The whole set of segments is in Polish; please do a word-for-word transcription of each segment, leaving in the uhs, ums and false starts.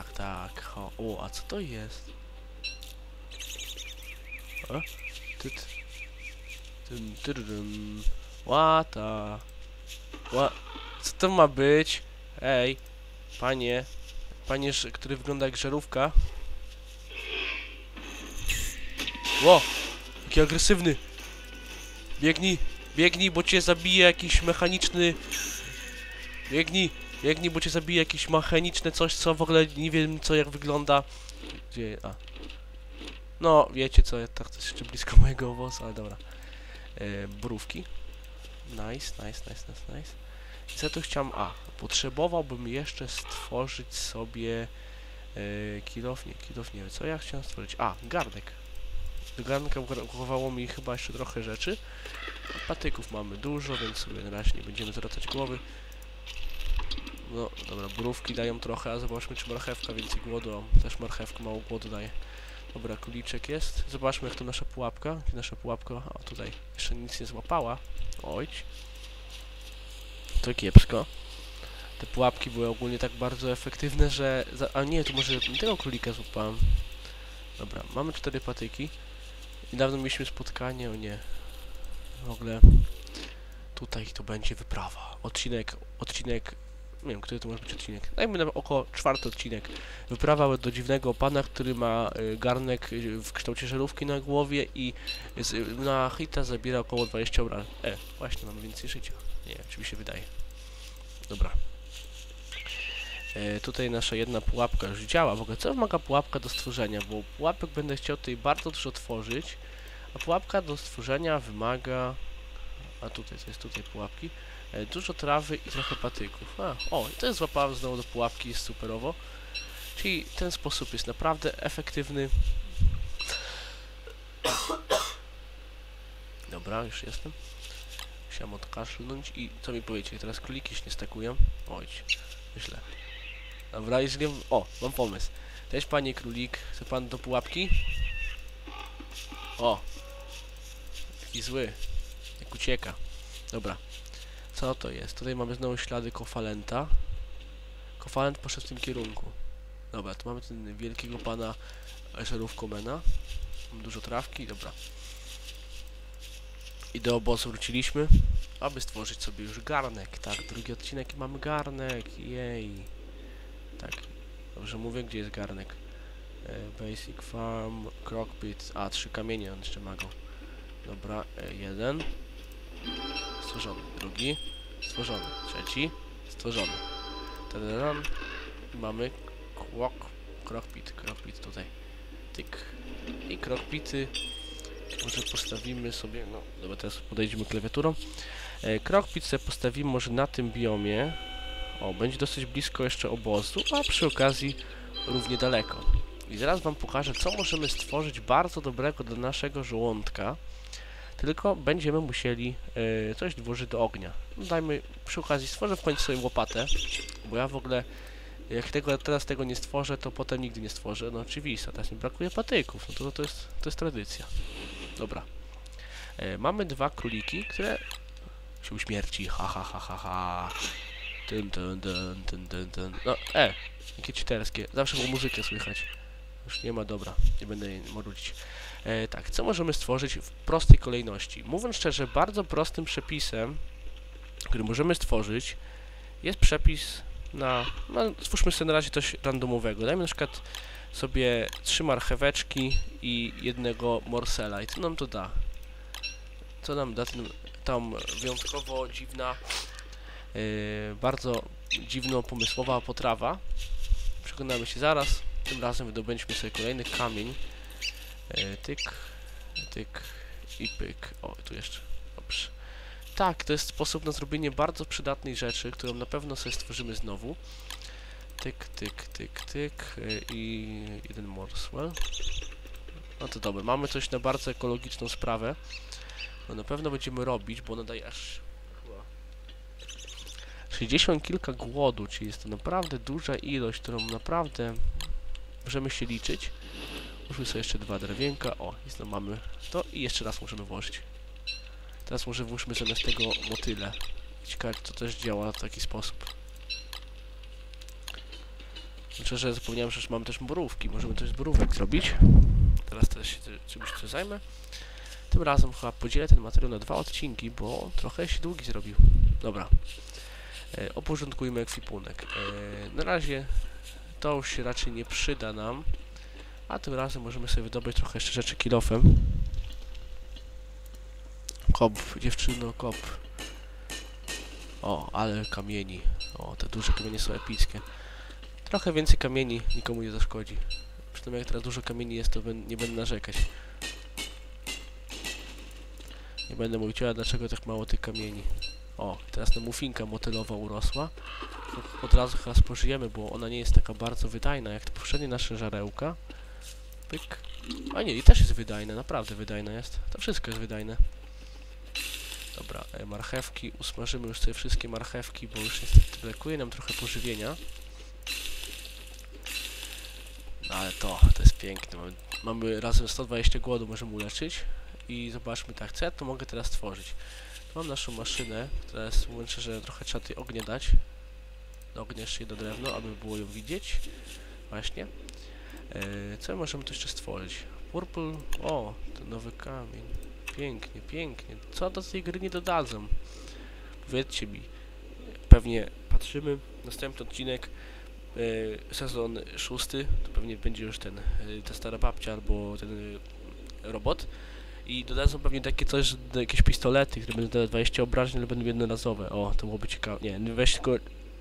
tak. Ho. O, a co to jest? A? Tyt. Tym, tyrym. Łata. Ła... Co to ma być? Ej, panie. Panie, który wygląda jak żarówka. Ło! Jaki agresywny! Biegnij! Biegnij, bo cię zabije jakiś mechaniczny... Biegnij! Biegnij, bo cię zabije jakieś mechaniczne coś, co w ogóle nie wiem co jak wygląda. Gdzie... A. No, wiecie co, tak to jest jeszcze blisko mojego obozu, ale dobra. E, borówki. Nice, nice, nice, nice, nice. I co tu chciałem... A, potrzebowałbym jeszcze stworzyć sobie... E, kilof, nie, kilof nie wiem, co ja chciałem stworzyć. A, garnek. Do garnka brakowało mi chyba jeszcze trochę rzeczy. Patyków mamy dużo, więc sobie na razie nie będziemy zwracać głowy. No, dobra, borówki dają trochę, a zobaczmy czy marchewka więcej głodu. O, też marchewka mało głodu daje. Dobra, kuliczek jest. Zobaczmy jak to nasza pułapka. Gdzie nasza pułapka? O, tutaj. Jeszcze nic nie złapała. Oj. To kiepsko. Te pułapki były ogólnie tak bardzo efektywne, że... Za... A nie, to może tego królika złapałem. Dobra, mamy cztery patyki. Niedawno mieliśmy spotkanie, o nie. W ogóle... Tutaj to będzie wyprawa. Odcinek, odcinek... Nie wiem, który to może być odcinek. Dajmy na około czwarty odcinek. Wyprawa do dziwnego pana, który ma y, garnek y, w kształcie żarówki na głowie i y, na hita zabiera około dwadzieścia obrażeń. E, właśnie, mamy więcej życia. Nie wiem, czy mi się wydaje. Dobra. E, tutaj nasza jedna pułapka już działa. W ogóle co wymaga pułapka do stworzenia? Bo pułapek będę chciał tutaj bardzo dużo tworzyć. A pułapka do stworzenia wymaga... A tutaj, to jest tutaj pułapki. E, dużo trawy i trochę patyków. A, o, i to jest złapałem znowu do pułapki, jest superowo. Czyli ten sposób jest naprawdę efektywny. Dobra, już jestem. Musiałem odkaszlnąć i co mi powiecie, teraz króliki się nie stakują? Oj, źle. Dobra, jeżeli... O, mam pomysł. Cześć panie królik, chce pan do pułapki? O! Taki zły. Jak ucieka. Dobra. Co to jest? Tutaj mamy znowu ślady kofalenta. Kofalent poszedł w tym kierunku. Dobra, tu mamy ten wielkiego pana żarówkomena. Mam dużo trawki, dobra. I do obozu wróciliśmy, aby stworzyć sobie już garnek. Tak, drugi odcinek i mamy garnek. Jej. Tak. Dobrze mówię, gdzie jest garnek? E, basic farm, crockpit. A, trzy kamienie on jeszcze ma go. Dobra, e, jeden. Stworzony. Drugi. Stworzony. Trzeci. Stworzony. Tadadam. Mamy krok, crockpit. Crockpit tutaj. Tyk. I crockpity. Może postawimy sobie, no dobra, teraz podejdziemy klawiaturą. E, crockpit sobie postawimy może na tym biomie. O, będzie dosyć blisko jeszcze obozu, a przy okazji równie daleko. I zaraz wam pokażę, co możemy stworzyć bardzo dobrego dla naszego żołądka. Tylko będziemy musieli e, coś włożyć do ognia. No, dajmy, przy okazji stworzę w końcu sobie łopatę, bo ja w ogóle, jak tego, teraz tego nie stworzę, to potem nigdy nie stworzę. No oczywiście, teraz mi brakuje patyków, no to, to, jest, to jest tradycja. Dobra. E, mamy dwa króliki, które się uśmierci. Ha, ha, ha, ha, ha. Dun, dun, dun, dun, dun, dun. No, e, jakie citerskie. Zawsze było muzykę słychać. Już nie ma, dobra. Nie będę jej marudzić. E, tak, co możemy stworzyć w prostej kolejności? Mówiąc szczerze, bardzo prostym przepisem, który możemy stworzyć, jest przepis na... No, stwórzmy sobie na razie coś randomowego. Dajmy na przykład sobie trzy marcheweczki i jednego morsela. I co nam to da? Co nam da ten, tam wyjątkowo dziwna, yy, bardzo dziwno pomysłowa potrawa? Przekonamy się zaraz. Tym razem wydobędźmy sobie kolejny kamień. Yy, tyk, tyk i pyk. O, tu jeszcze. Dobrze. Tak, to jest sposób na zrobienie bardzo przydatnej rzeczy, którą na pewno sobie stworzymy znowu. Tyk, tyk, tyk, tyk yy, i jeden morsel. No to dobra, mamy coś na bardzo ekologiczną sprawę. No na pewno będziemy robić, bo ona daje aż sześćdziesiąt kilka głodu, czyli jest to naprawdę duża ilość, którą naprawdę możemy się liczyć. Włóżmy sobie jeszcze dwa drewienka, o, jest to mamy to i jeszcze raz możemy włożyć. Teraz może włóżmy zamiast tego motyle. Ciekawe, to też działa w taki sposób. Znaczy, że zapomniałem, że mam też borówki. Możemy coś z borówek zrobić. Teraz też się czymś tu zajmę. Tym razem chyba podzielę ten materiał na dwa odcinki, bo trochę się długi zrobił. Dobra. E, oporządkujmy ekwipunek. E, na razie to już się raczej nie przyda nam. A tym razem możemy sobie wydobyć trochę jeszcze rzeczy kilofem. Kop, dziewczyno, kop. O, ale kamieni. O, te duże kamienie są epickie. Trochę więcej kamieni nikomu nie zaszkodzi. Przynajmniej jak teraz dużo kamieni jest, to nie będę narzekać. Nie będę mówić, a dlaczego tak mało tych kamieni. O, teraz ta mufinka motylowa urosła. Od razu chyba spożyjemy, bo ona nie jest taka bardzo wydajna jak te poprzednie nasze żarełka. Pyk. A nie, i też jest wydajna, naprawdę wydajna jest. To wszystko jest wydajne. Dobra, e, marchewki. Usmażymy już sobie wszystkie marchewki, bo już niestety brakuje nam trochę pożywienia. No ale to, to jest piękne. Mamy, mamy razem sto dwadzieścia głodu, możemy uleczyć. I zobaczmy, tak, co ja tu mogę teraz tworzyć. Tu mam naszą maszynę, która jest, mówiąc szczerze, trochę trzeba tej ognia dać. Do ognia jeszcze jedno drewno, aby było ją widzieć. Właśnie. E, co możemy tu jeszcze stworzyć? Purple, o, ten nowy kamień. Pięknie, pięknie. Co do tej gry nie dodadzą? Powiedzcie mi. Pewnie patrzymy. Następny odcinek, e, sezon szósty, to pewnie będzie już ten, e, ta stara babcia albo ten e, robot. I dodadzą pewnie takie coś, jakieś pistolety, które będą dawać dwadzieścia obrażeń, ale będą jednorazowe. O, to byłoby ciekawe. Nie, weź tylko...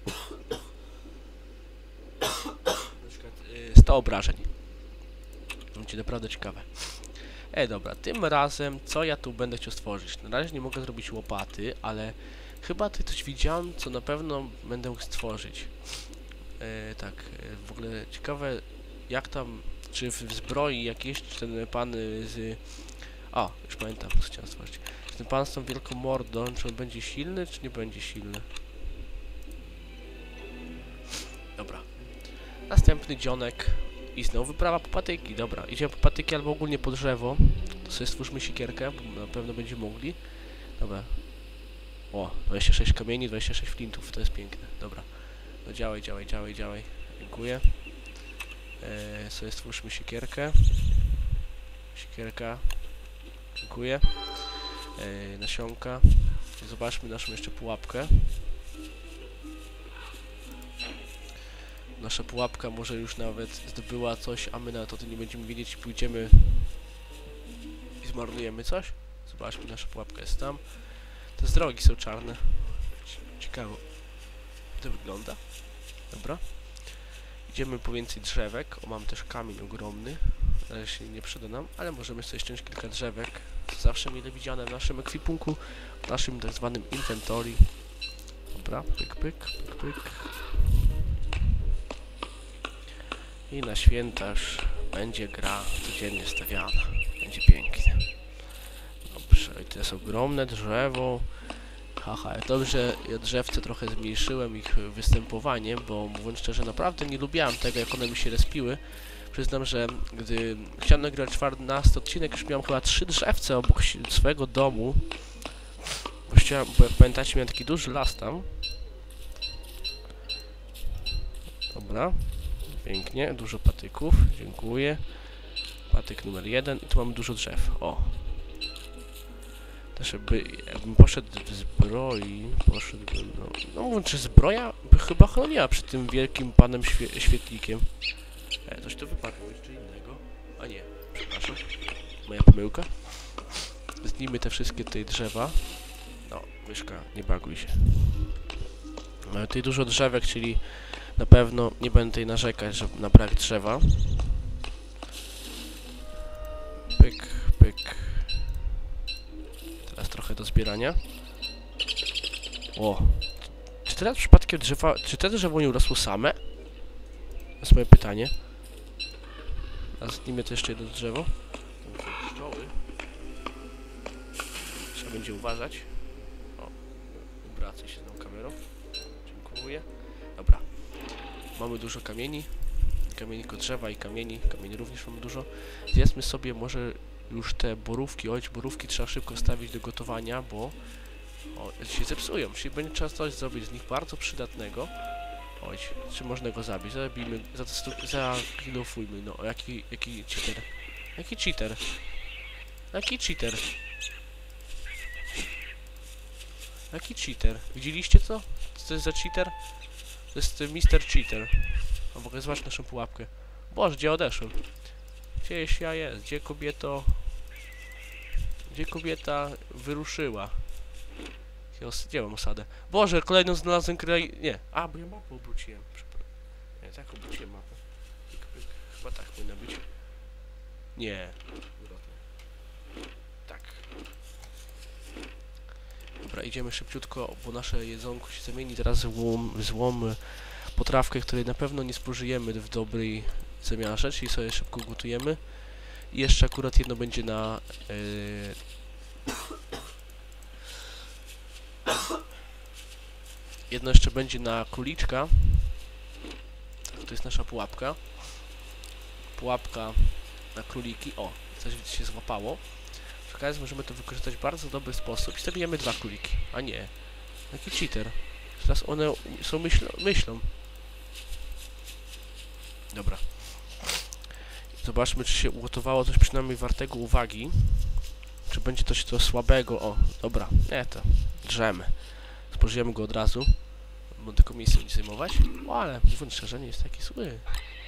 na przykład y, sto obrażeń. To będzie naprawdę ciekawe. E, dobra, tym razem co ja tu będę chciał stworzyć? Na razie nie mogę zrobić łopaty, ale chyba tutaj coś widziałem, co na pewno będę mógł stworzyć. E, tak, e, w ogóle ciekawe, jak tam, czy w zbroi jakiś, czy ten pan z... O, już pamiętam, co chciałem stworzyć. Czy ten pan z tą wielką mordą, czy on będzie silny, czy nie będzie silny? Dobra. Następny dzionek. I znowu wyprawa po patyki. Dobra, idziemy po patyki albo ogólnie po drzewo. To sobie stwórzmy siekierkę, bo na pewno będziemy mogli. Dobra. O, dwadzieścia sześć kamieni, dwadzieścia sześć flintów, to jest piękne. Dobra. No działaj, działaj, działaj, działaj. Dziękuję. Eee, sobie stwórzmy siekierkę. Siekierka. Dziękuję. Eee, nasionka. Zobaczmy naszą jeszcze pułapkę. Nasza pułapka może już nawet zdobyła coś, a my na to nie będziemy wiedzieć i pójdziemy i zmarnujemy coś. Zobaczmy, nasza pułapka jest tam. Te drogi są czarne. Ciekawe. To wygląda. Dobra. Idziemy po więcej drzewek. O, mam też kamień ogromny. Na razie się nie przyda nam, ale możemy sobie ściąć kilka drzewek. Zawsze mile widziane w naszym ekwipunku, w naszym tak zwanym inventory. Dobra, pyk, pyk, pyk, pyk. I na święta już będzie gra codziennie stawiana. Będzie pięknie. Dobrze, i to jest ogromne drzewo. Haha, dobrze, ja drzewce trochę zmniejszyłem ich występowanie, bo mówiąc szczerze, naprawdę nie lubiałem tego, jak one mi się respiły. Przyznam, że gdy chciałem nagrywać czternasty odcinek, już miałem chyba trzy drzewce obok swojego domu. Bo, chciałem, bo jak pamiętacie, miałem taki duży las tam. Dobra. Pięknie, dużo patyków, dziękuję. Patyk numer jeden i tu mamy dużo drzew. O! Też jakby, jakbym poszedł w zbroi, poszedłbym, no... No mówiąc, czy zbroja by chyba chroniła przed tym wielkim panem świe świetlikiem. E, coś tu wypadło jeszcze innego. A nie, przepraszam. Moja pomyłka. Zdnijmy te wszystkie tutaj drzewa. No, myszka, nie baguj się. Mamy tutaj dużo drzewek, czyli na pewno nie będę tutaj narzekać, że na brak drzewa. Pyk, pyk. Teraz trochę do zbierania. O! Czy teraz przypadkiem drzewa... Czy te drzewo nie urosło same? To jest moje pytanie. A zdjmijmy to jeszcze jedno drzewo. To są pszczoły. Trzeba będzie uważać. O, obracaj się z tą kamerą. Dziękuję. Dobra. Mamy dużo kamieni. Kamieni tylko drzewa i kamieni. Kamieni również mamy dużo. Zjedzmy sobie może już te borówki. Oj, borówki trzeba szybko wstawić do gotowania, bo o, się zepsują. Czyli będzie trzeba coś zrobić z nich bardzo przydatnego. Oj, czy można go zabić? Zabijmy, zakilofujmy, no, jaki, jaki cheater. Jaki cheater? Jaki cheater? Jaki cheater? Widzieliście co? Co to jest za cheater? To jest mister Cheater. A w ogóle zobacz naszą pułapkę. Boże, gdzie odeszłem? Gdzieś ja jest? Gdzie kobieto? Gdzie kobieta wyruszyła? Gdzie mam osadę? Boże, kolejną znalazłem kraj... Nie. A, bo ja mapę obróciłem. Nie, tak obróciłem mapę. Pyk, pyk. Chyba tak powinno być. Nie. Tak. Dobra, idziemy szybciutko, bo nasze jedzonko się zamieni teraz w złą, w złą potrawkę, której na pewno nie spożyjemy w dobrej zamiarze, czyli sobie szybko gotujemy. I jeszcze akurat jedno będzie na... Yy... Jedno jeszcze będzie na króliczka. Tak, to jest nasza pułapka. Pułapka na króliki. O, coś się złapało. Przy okazji możemy to wykorzystać w bardzo dobry sposób i zabijemy dwa króliki. A nie. Jaki cheater. Teraz one są myślą. myślą. Dobra. Zobaczmy, czy się ugotowało coś przynajmniej wartego uwagi. Czy będzie coś to słabego. O, dobra. Nie, to drzemy. Spożyjemy go od razu. Bo tylko miejsce będzie zajmować. O, ale mówiąc szczerze, nie jest taki zły.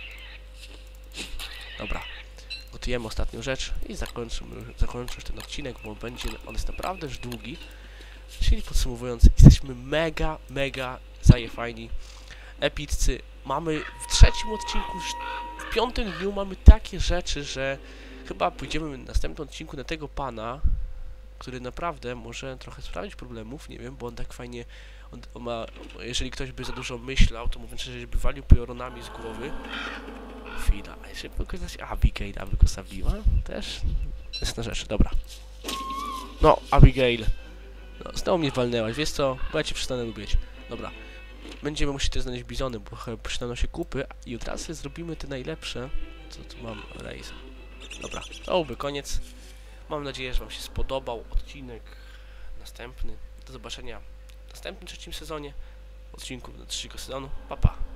Dobra. Gotujemy ostatnią rzecz i zakończymy, zakończę już ten odcinek, bo będzie on jest naprawdę już długi. Czyli podsumowując, jesteśmy mega, mega zajefajni, epiccy. Mamy w trzecim odcinku, już w piątym dniu mamy takie rzeczy, że chyba pójdziemy w następnym odcinku na tego pana, który naprawdę może trochę sprawić problemów, nie wiem, bo on tak fajnie, on, on ma, jeżeli ktoś by za dużo myślał, to mówiąc szczerze, by walił pioronami z głowy. Chwila, a jeszcze pokazać Abigail, aby go zabiła? Też? Jest na rzecz, dobra. No, Abigail. No, znowu mnie walnęłaś, wiesz co? Bo ja cię przestanę lubić. Dobra. Będziemy musieli też znaleźć bizony, bo chyba przystaną się kupy i od razu zrobimy te najlepsze. Co tu mam? Race. Dobra, to byłby koniec. Mam nadzieję, że wam się spodobał odcinek następny. Do zobaczenia w następnym trzecim sezonie. Odcinku do trzeciego sezonu. Pa, pa.